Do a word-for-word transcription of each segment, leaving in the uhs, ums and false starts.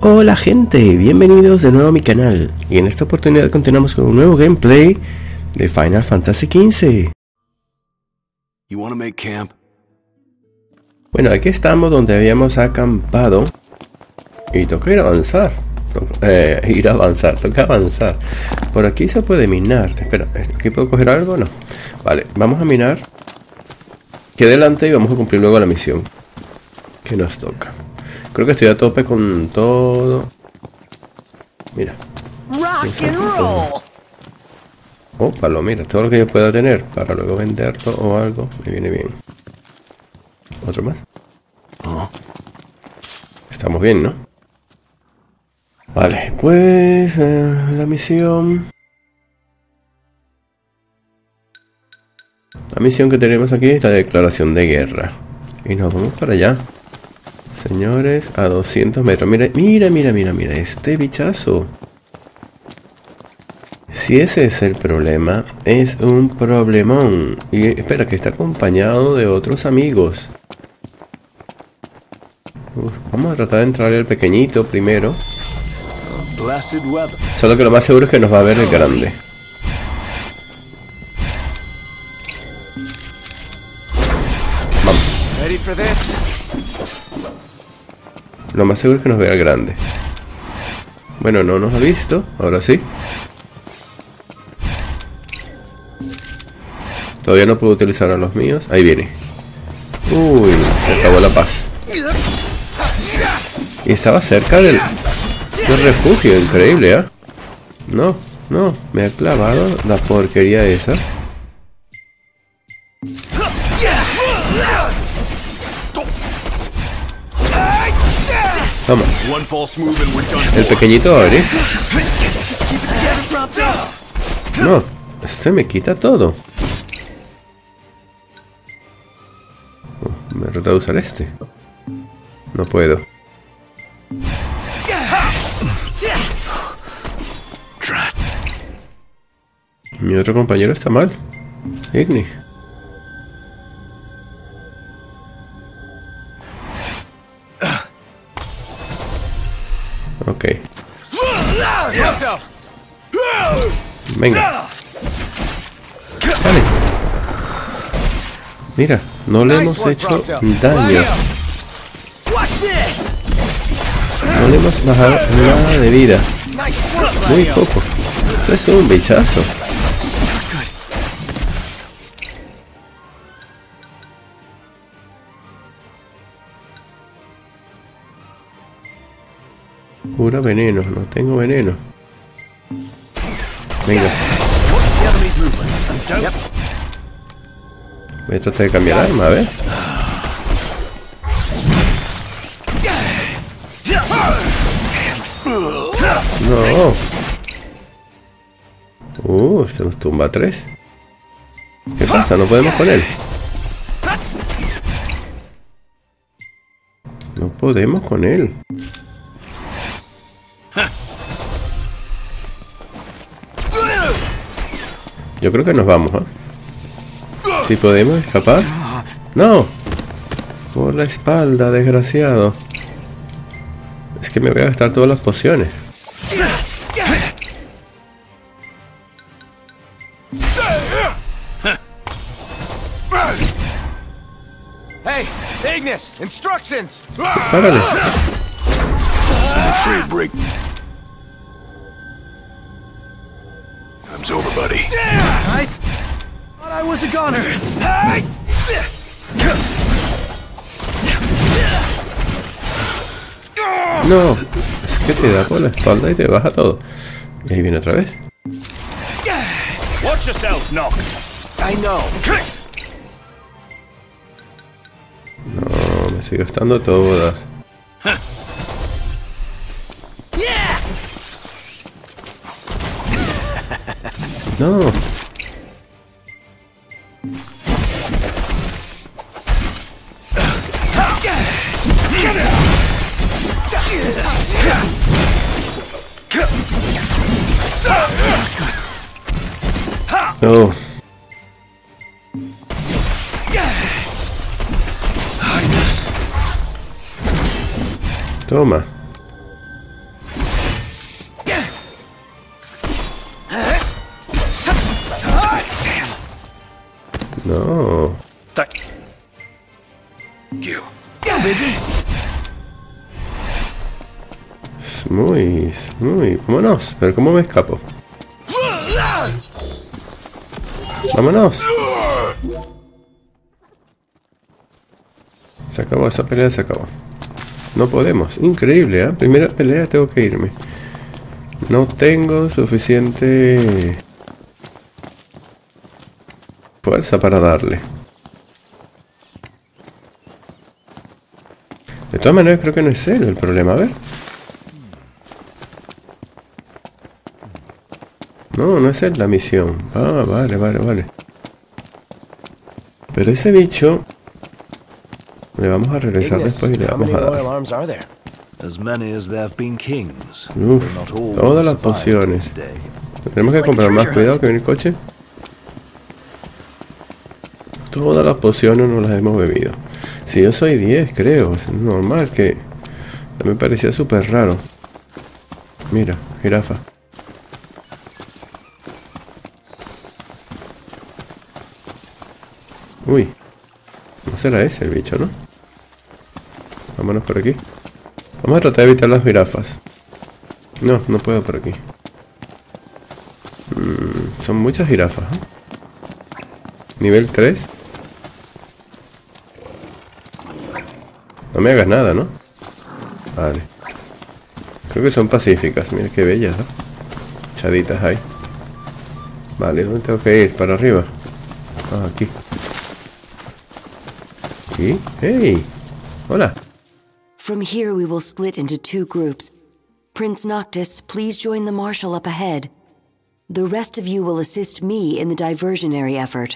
Hola gente, bienvenidos de nuevo a mi canal y en esta oportunidad continuamos con un nuevo gameplay de Final Fantasy quince. You wanna make camp? Bueno, aquí estamos donde habíamos acampado y toca ir a avanzar. Eh, ir a avanzar, toca avanzar. Por aquí se puede minar. Espera, ¿aquí puedo coger algo? No. Vale, vamos a minar. Que adelante y vamos a cumplir luego la misión que nos toca. Creo que estoy a tope con todo. Mira. Rock and roll. Oh, palo, mira, todo lo que yo pueda tener para luego venderlo o algo, me viene bien. ¿Otro más? Oh. Estamos bien, ¿no? Vale, pues eh, la misión. La misión que tenemos aquí es la declaración de guerra. Y nos vamos para allá. Señores, a doscientos metros. Mira, mira, mira, mira, mira, este bichazo. Si ese es el problema, es un problemón. Y espera, que está acompañado de otros amigos. Uf, vamos a tratar de entrar el pequeñito primero. Solo que lo más seguro es que nos va a ver el grande. Vamos. Lo más seguro es que nos vea el grande. Bueno, no nos ha visto. Ahora sí. Todavía no puedo utilizar a los míos. Ahí viene. Uy, se acabó la paz. Y estaba cerca del, del refugio. Increíble, ¿eh? No, no. Me ha clavado la porquería esa. Toma. El pequeñito abre. No, se me quita todo. Oh, me trata de usar este. No puedo. Mi otro compañero está mal. Igni. Ok. Venga. Vale. Mira, no le hemos hecho daño. No le hemos bajado nada de vida. Muy poco. Esto es un bichazo. Pura veneno, no tengo veneno. Venga. Voy a tratar de cambiar arma, a ver. No. Uh, se nos tumba tres. ¿Qué pasa? ¿No podemos con él? No podemos con él. Yo creo que nos vamos, ¿eh? Si podemos escapar. ¡No! Por la espalda, desgraciado. Es que me voy a gastar todas las pociones. Hey, Ignis, instructions. ¡Párale! Time's over, buddy. I thought I was a goner. No, es que te da por la espalda y te baja todo. Y ahí viene otra vez. Watch yourself, Noct. I know. No, me estoy gastando todas. No. No. Toma. No. You. Es muy, es muy... Vámonos. Pero ¿cómo me escapo? Vámonos. Se acabó esa pelea, se acabó. No podemos. Increíble, ¿eh? Primera pelea, tengo que irme. No tengo suficiente fuerza para darle. De todas maneras, creo que no es él el problema. A ver. No, no es él la misión. Ah, vale, vale, vale. Pero ese bicho le vamos a regresar después y le vamos a dar. As many as there have been kings. Uf, Not all todas las survived pociones. this day. Tenemos que comprar más. Cuidado que viene el coche. Todas las pociones no las hemos bebido. Si yo soy diez, creo. Es normal que... Me parecía súper raro. Mira, jirafa. Uy. No será ese el bicho, ¿no? Vámonos por aquí. Vamos a tratar de evitar las jirafas. No, no puedo por aquí. Mm, son muchas jirafas, ¿eh? Nivel tres. No me hagas nada, ¿no? Vale. Creo que son pacíficas. Mira qué bellas, ¿no? Echaditas ahí. Vale, ¿dónde tengo que ir? ¿Para arriba? Ah, aquí. ¿Y? ¡Hey! Hola. From here we will split into two groups. Prince Noctis, please join the Marshal up ahead. The rest of you will assist me in the diversionary effort.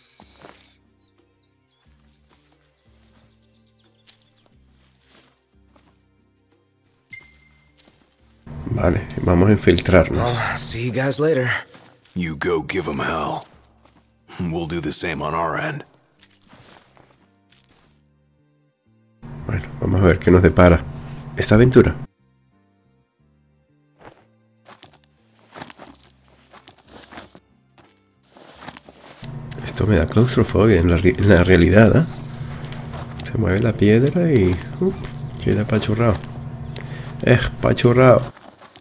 Vale, vamos a infiltrarnos. I'll see you guys later. You go give them hell. We'll do the same on our end. Bueno, vamos a ver qué nos depara esta aventura. Esto me da claustrofobia en la, en la realidad, ¿eh? Se mueve la piedra y... Uh, queda apachurrado. Espachurrado.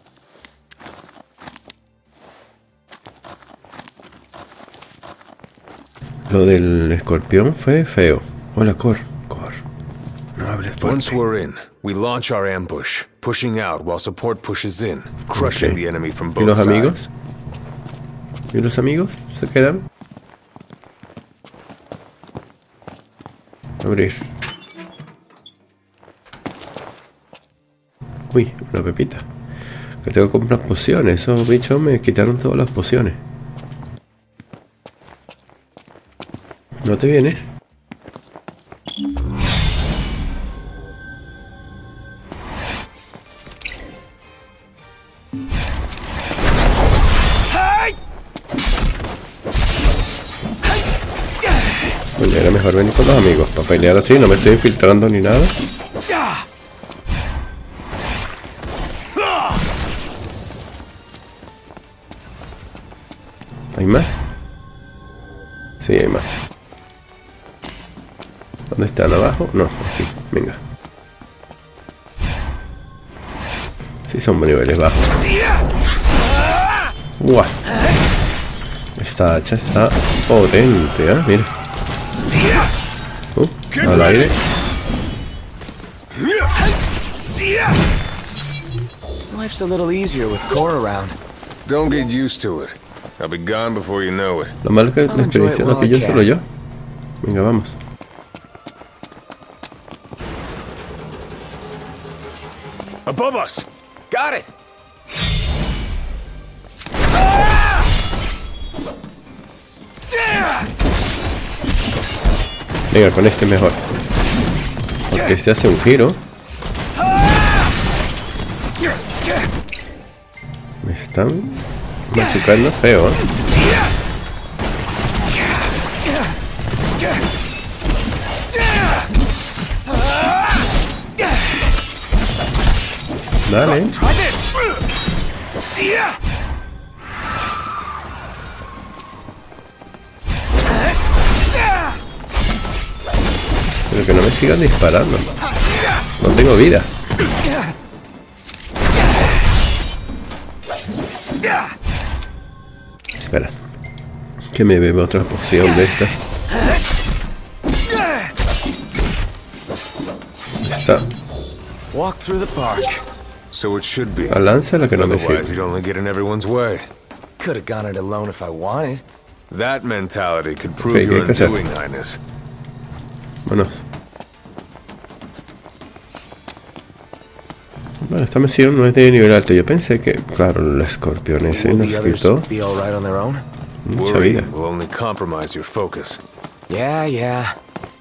Lo del escorpión fue feo. Hola, Cor. Cor. No hables fuerte. Once we're in, we launch our ambush, pushing out while support pushes in, crushing Okay. the enemy from ¿Y both los sides. amigos? ¿Y los amigos? ¿Se quedan? Abrir. Uy, una pepita. Que tengo que comprar pociones. Esos bichos me quitaron todas las pociones. ¿No te vienes? Oye, era mejor venir con los amigos. Para pelear así, no me estoy infiltrando ni nada. ¿Hay más? Sí, hay más. ¿Dónde están? ¿Abajo? No, aquí. Venga. Sí, son niveles bajos. ¡Guau! Esta hacha está potente, ¿eh? Mira. Uh, al aire. Life's a little easier with Core around. Don't get used to it. I'll be gone before you know it. Lo malo es que la experiencia la pillo solo yo. Venga, vamos. Above us! Got it! Venga, con este mejor. Porque se hace un giro. Me están machucando feo, ¿eh? Dale. Try this! Pero que no me sigan disparando. No tengo vida. Espera. Que me beba otra poción de esta. Está. Walk through the park. So it should be. La lanza es la que no me Otherwise, sirve. you'd only get in everyone's way. Could have gone it alone if I wanted. That mentality could prove Okay, your ¿qué hay que hacer? undoing, Highness. Bueno. Bueno, esta misión no es de nivel alto. Yo pensé que, claro, el escorpión ese Will nos the others quitó be all right on their own? mucha Worry vida. will only compromise your focus. Yeah, yeah.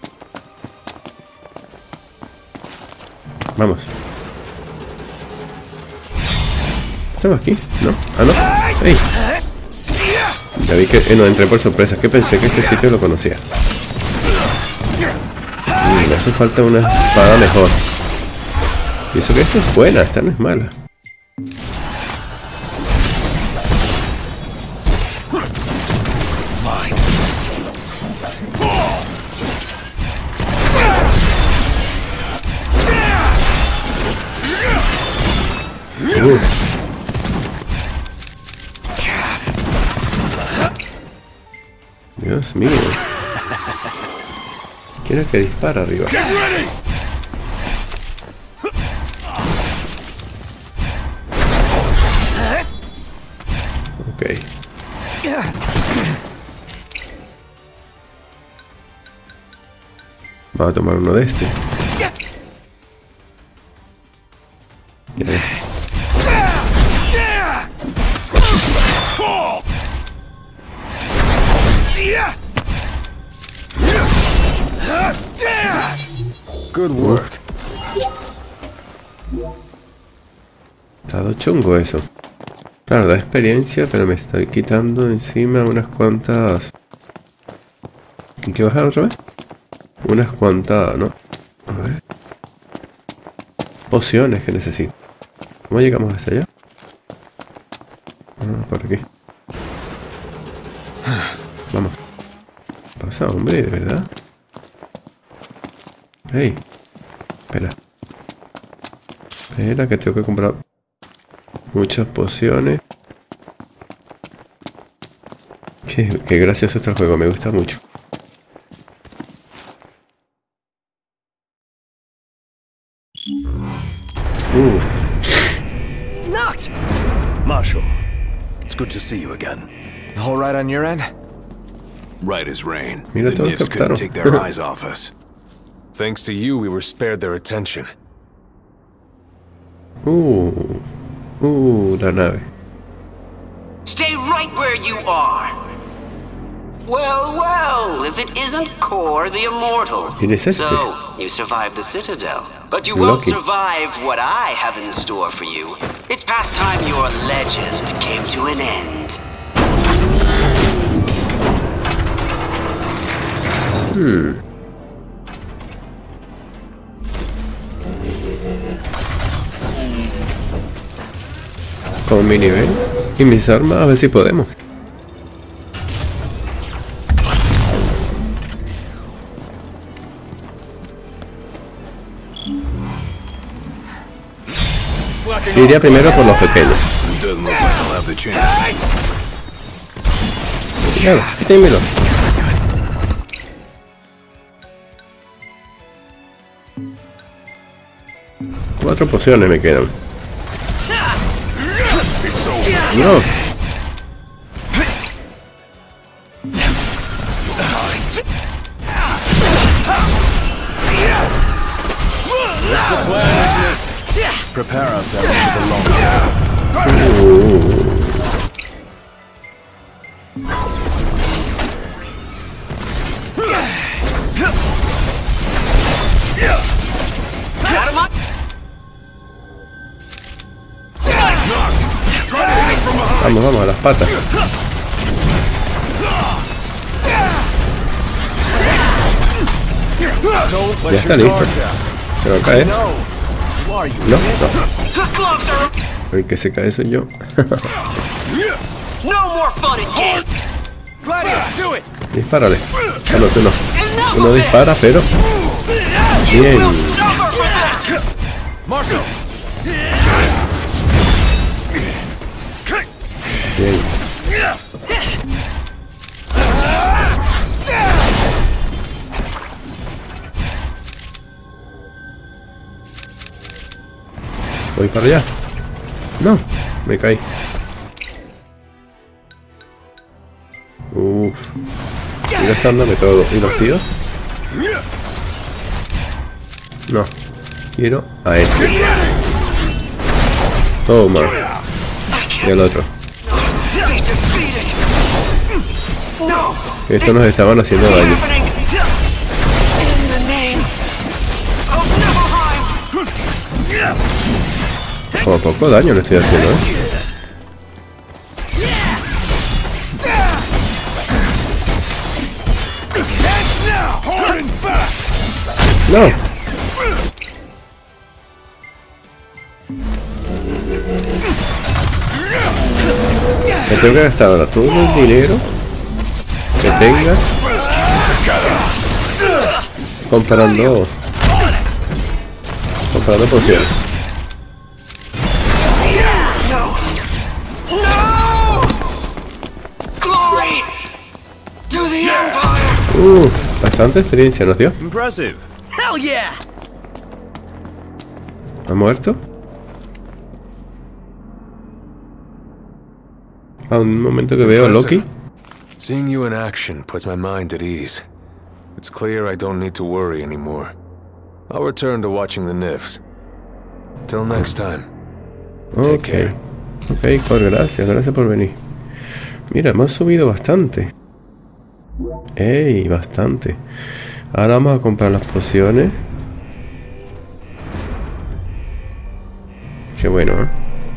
Vamos. ¿Estamos aquí? ¿No? Ah, no. ¡Ey! Ya vi que eh, no entré por sorpresa. Que pensé que este sitio lo conocía. Mm, me hace falta una espada mejor. Y eso que eso es buena, esta no es mala. Uh. Dios mío. ¿Quién es que dispara arriba? Ok. Vamos a tomar uno de este. Ya ves. Good work. Estado chungo eso. Claro, da experiencia, pero me estoy quitando encima unas cuantas... ¿Hay que bajar otra vez? Unas cuantas, ¿no? A ver. Pociones que necesito. ¿Cómo llegamos hasta allá? Ah, por aquí. Vamos. ¿Qué pasa, hombre? ¿De verdad? Hey. Espera. Espera, que tengo que comprar muchas pociones. Qué, qué gracioso está el juego, me gusta mucho. Uh. Knocked! Marshal, it's good to see you again. All right on your end? Right as rain. Mira The todo, Nifs couldn't captaron. take their eyes off us. Thanks to you, we were spared their attention. Uh. Uh, la nave. Stay right where you are. Well, well, if it isn't Kor the Immortal. ¿Quién es este? So, you survived the Citadel. But you Lucky. won't survive what I have in store for you. It's past time your legend came to an end. Hmm. Con mi nivel y mis armas, a ver si podemos. Iría primero por los pequeños. It doesn't look like I'll have the chance. Claro, dímelo. Cuatro pociones me quedan. No. Prepare ourselves for the long term. Uh. Out of my... Vamos, vamos, a las patas. Ya está listo. ¿Se va a caer? No, no. Gloves are... El que se cae soy yo. No more fun in camp. Gladiator, do it! Dispárale. Ah, no, tú no. Enough Tú no of it. disparas, pero... Bien. Marshall! Bien. Voy para allá. No, me caí. Uff. Estoy gastándome todo. ¿Y los tíos? No. Quiero a este. Toma. Y el otro. Estos nos estaban haciendo daño. Como poco daño le estoy haciendo, ¿eh? No. Me tengo que gastar ahora todo el dinero que tenga comprando comprando pociones. Uff, bastante experiencia nos dio. Impressive. Hell yeah! ¿Ha muerto? A un momento que veo a Loki. Seeing you in action puts my mind at ease. It's clear I don't need to worry anymore. I'll return to watching the N I Fs. Till next time. Take Ok. care. Ok, Cor, gracias, gracias por venir. Mira, hemos subido bastante. Ey, bastante. Ahora vamos a comprar las pociones. Qué bueno, ¿eh?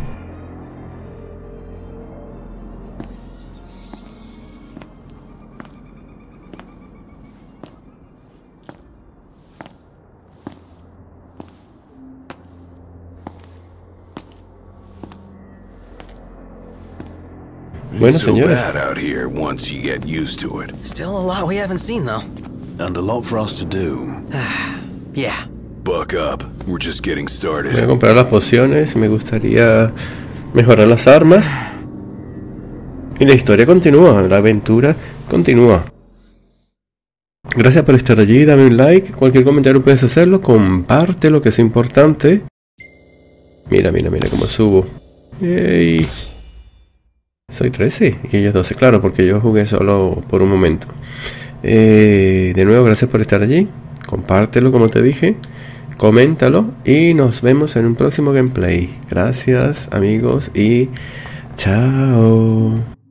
Bueno, so señores. bad out here once you get used to it. Still a lot we haven't seen, though. And a lot for us to do. Yeah. Buck up. We're just getting Voy a started. comprar las pociones. Me gustaría mejorar las armas. Y la historia continúa. La aventura continúa. Gracias por estar allí. Dame un like. Cualquier comentario puedes hacerlo. Comparte lo que es importante. Mira, mira, mira cómo subo. Yay. Soy trece y ellos doce, claro, porque yo jugué solo por un momento. Eh, de nuevo, gracias por estar allí. Compártelo, como te dije. Coméntalo y nos vemos en un próximo gameplay. Gracias, amigos, y chao.